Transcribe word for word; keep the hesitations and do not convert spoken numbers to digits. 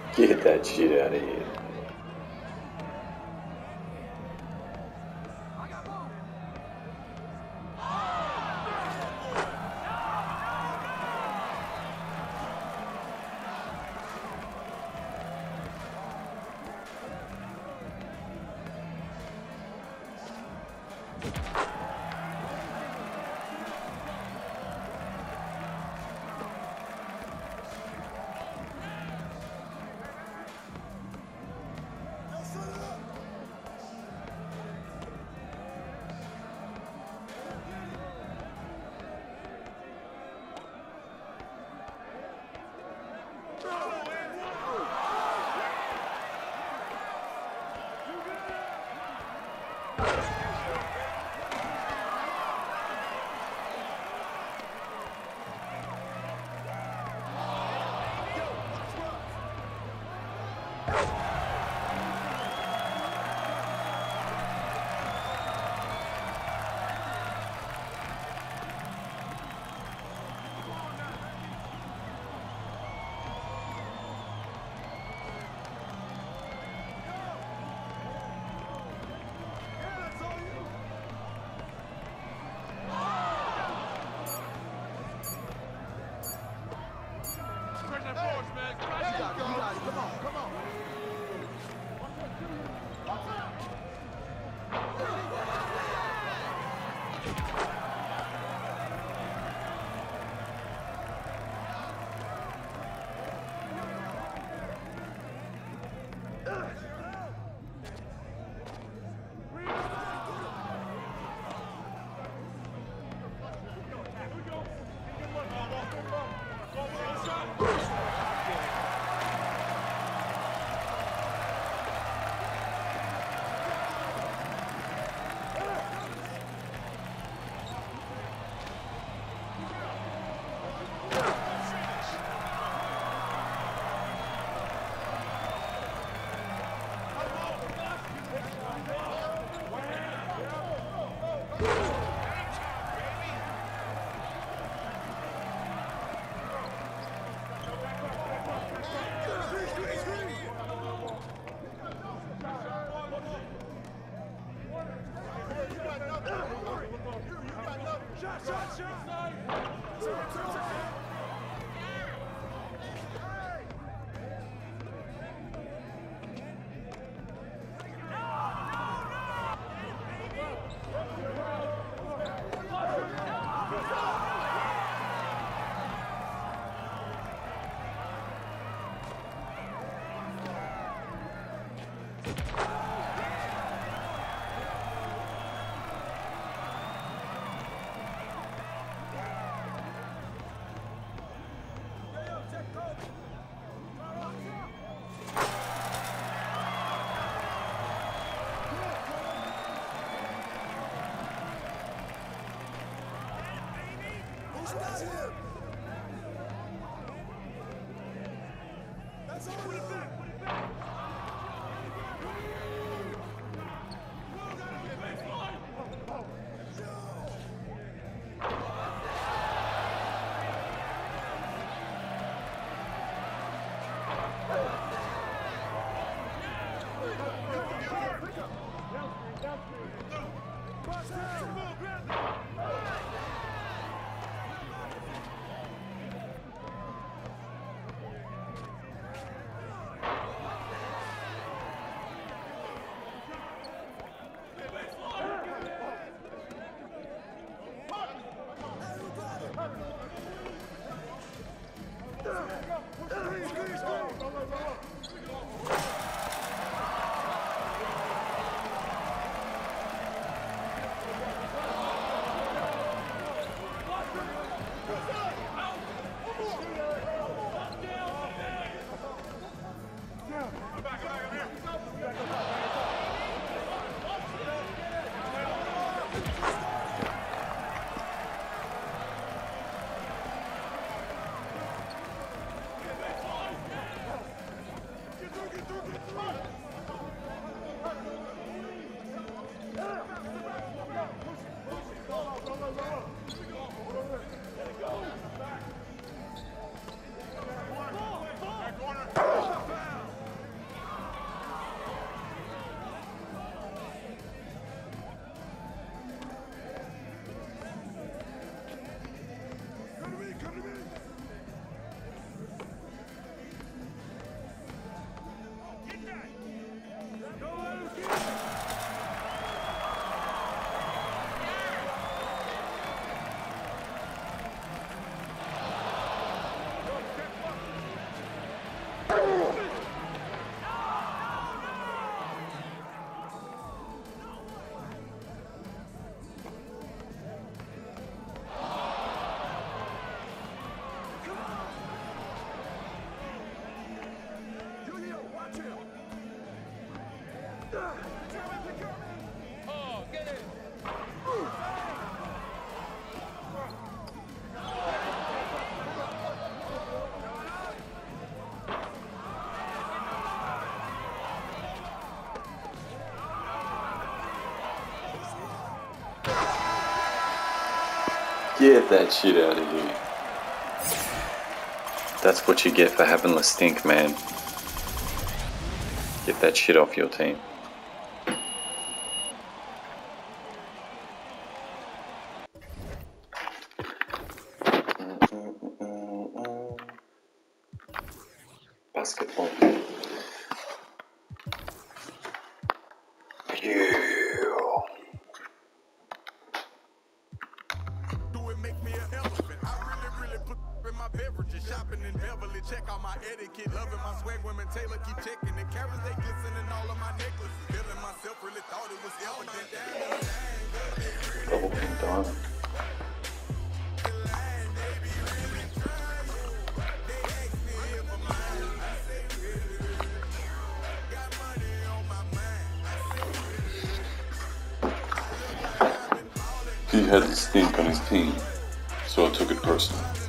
Get that shit out of here. That's him! That's all! Put it back! Put it back! Oh, get it. Get that shit out of here. That's what you get for having the stink, man. Get that shit off your team. Basketball. Yeah. Make me an elephant. I really, really put in my beverages. Shopping in Beverly. Check out my etiquette. Loving my swag. Women Taylor keep checking. The carrots they glisten in all of my necklaces. Feeling myself. Really thought it was evident. Double pink diamond. He had the stink on his team, so I took it personal.